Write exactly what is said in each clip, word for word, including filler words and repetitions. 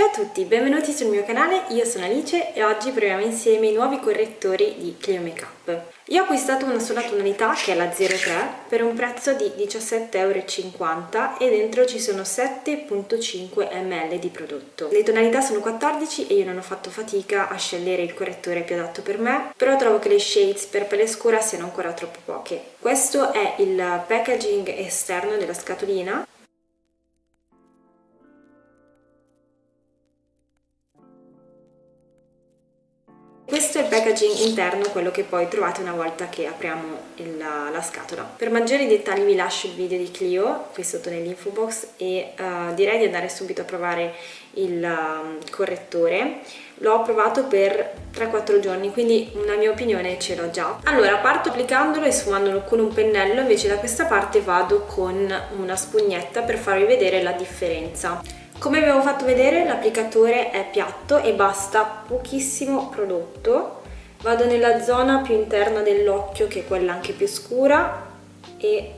Ciao a tutti, benvenuti sul mio canale, io sono Alice e oggi proviamo insieme i nuovi correttori di Clio Makeup. Io ho acquistato una sola tonalità che è la zero tre per un prezzo di diciassette e cinquanta euro e dentro ci sono sette virgola cinque millilitri di prodotto. Le tonalità sono quattordici e io non ho fatto fatica a scegliere il correttore più adatto per me, però trovo che le shades per pelle scura siano ancora troppo poche. Questo è il packaging esterno della scatolina. Questo è il packaging interno, quello che poi trovate una volta che apriamo il, la, la scatola. Per maggiori dettagli vi lascio il video di Clio qui sotto nell'info box e uh, direi di andare subito a provare il uh, correttore. L'ho provato per tre quattro giorni, quindi una mia opinione ce l'ho già. Allora, parto applicandolo e sfumandolo con un pennello, invece da questa parte vado con una spugnetta per farvi vedere la differenza. Come vi avevo fatto vedere, l'applicatore è piatto e basta pochissimo prodotto. Vado nella zona più interna dell'occhio, che è quella anche più scura, e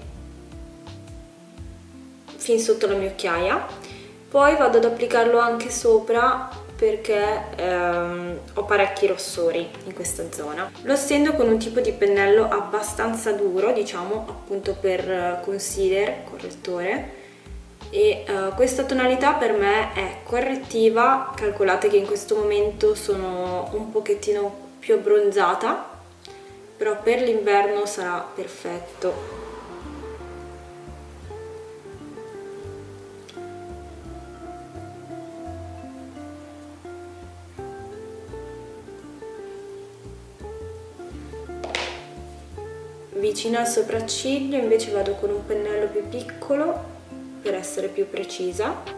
fin sotto la mia occhiaia. Poi vado ad applicarlo anche sopra perché ehm, ho parecchi rossori in questa zona. Lo stendo con un tipo di pennello abbastanza duro, diciamo, appunto per concealer, correttore. E uh, questa tonalità per me è correttiva. Calcolate che in questo momento sono un pochettino più abbronzata, però per l'inverno sarà perfetto. Vicino al sopracciglio invece vado con un pennello più piccolo per essere più precisa.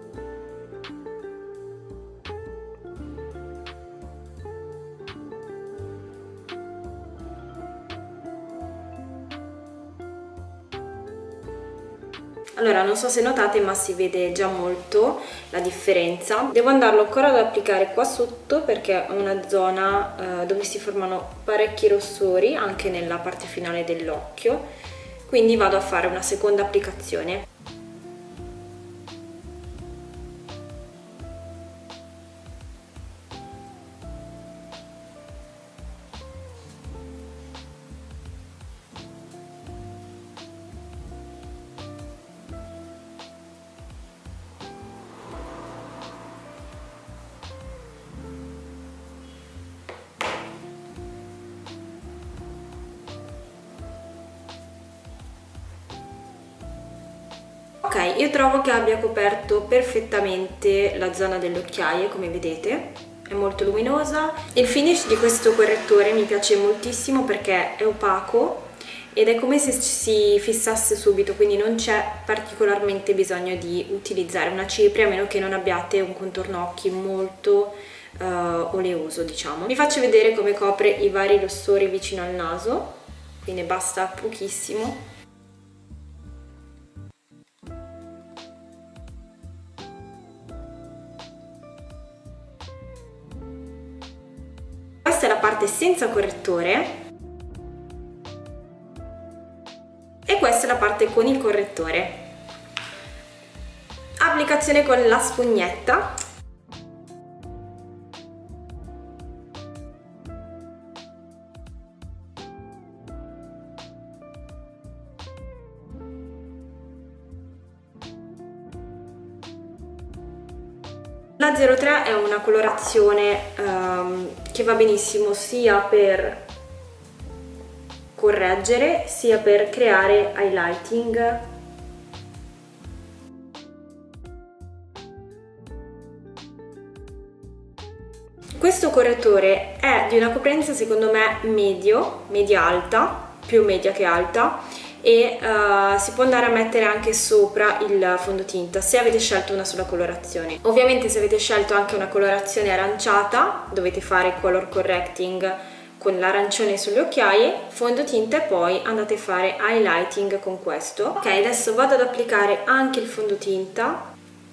Allora, non so se notate, ma si vede già molto la differenza. Devo andarlo ancora ad applicare qua sotto perché è una zona eh, dove si formano parecchi rossori anche nella parte finale dell'occhio, quindi vado a fare una seconda applicazione. Ok, io trovo che abbia coperto perfettamente la zona delle occhiaie, come vedete, è molto luminosa. Il finish di questo correttore mi piace moltissimo perché è opaco ed è come se si fissasse subito, quindi non c'è particolarmente bisogno di utilizzare una cipria, a meno che non abbiate un contorno occhi molto uh, oleoso, diciamo. Vi faccio vedere come copre i vari rossori vicino al naso, quindi basta pochissimo. Questa è la parte senza correttore e questa è la parte con il correttore. Applicazione con la spugnetta. La zero tre è una colorazione um, che va benissimo sia per correggere sia per creare highlighting. Questo correttore è di una coprenza secondo me medio, media alta, più media che alta, e uh, si può andare a mettere anche sopra il fondotinta se avete scelto una sola colorazione. Ovviamente se avete scelto anche una colorazione aranciata dovete fare color correcting con l'arancione sulle occhiaie, fondotinta e poi andate a fare highlighting con questo. Ok, adesso vado ad applicare anche il fondotinta.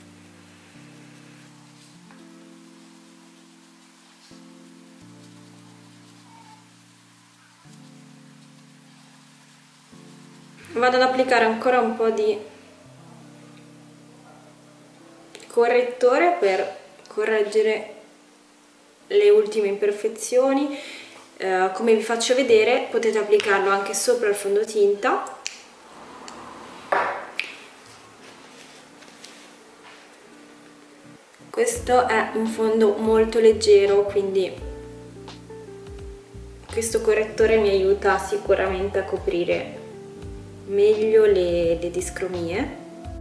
Vado ad applicare ancora un po' di correttore per correggere le ultime imperfezioni. Uh, come vi faccio vedere, potete applicarlo anche sopra il fondotinta. Questo è un fondo molto leggero, quindi questo correttore mi aiuta sicuramente a coprire meglio le, le discromie.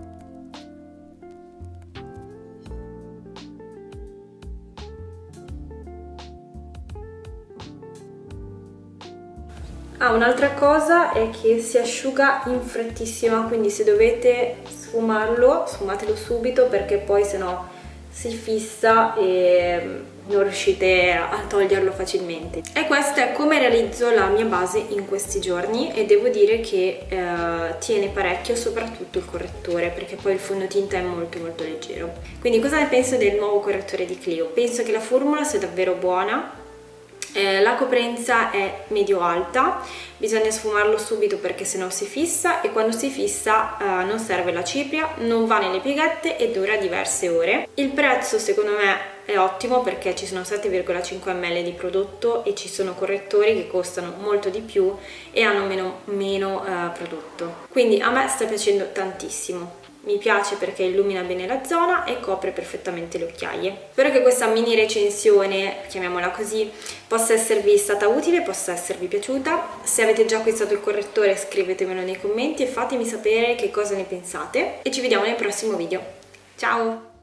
Ah, un'altra cosa è che si asciuga in frettissima, quindi se dovete sfumarlo, sfumatelo subito, perché poi sennò si fissa e non riuscite a toglierlo facilmente. E questa è come realizzo la mia base in questi giorni, e devo dire che eh, tiene parecchio, soprattutto il correttore, perché poi il fondotinta è molto molto leggero. Quindi cosa ne penso del nuovo correttore di Clio? Penso che la formula sia davvero buona. Eh, la coprenza è medio-alta, bisogna sfumarlo subito perché sennò si fissa, e quando si fissa eh, non serve la cipria, non va nelle pieghette e dura diverse ore. Il prezzo secondo me è ottimo perché ci sono sette virgola cinque millilitri di prodotto e ci sono correttori che costano molto di più e hanno meno, meno eh, prodotto. Quindi a me sta piacendo tantissimo. Mi piace perché illumina bene la zona e copre perfettamente le occhiaie. Spero che questa mini recensione, chiamiamola così, possa esservi stata utile, possa esservi piaciuta. Se avete già acquistato il correttore scrivetemelo nei commenti e fatemi sapere che cosa ne pensate, e ci vediamo nel prossimo video. Ciao!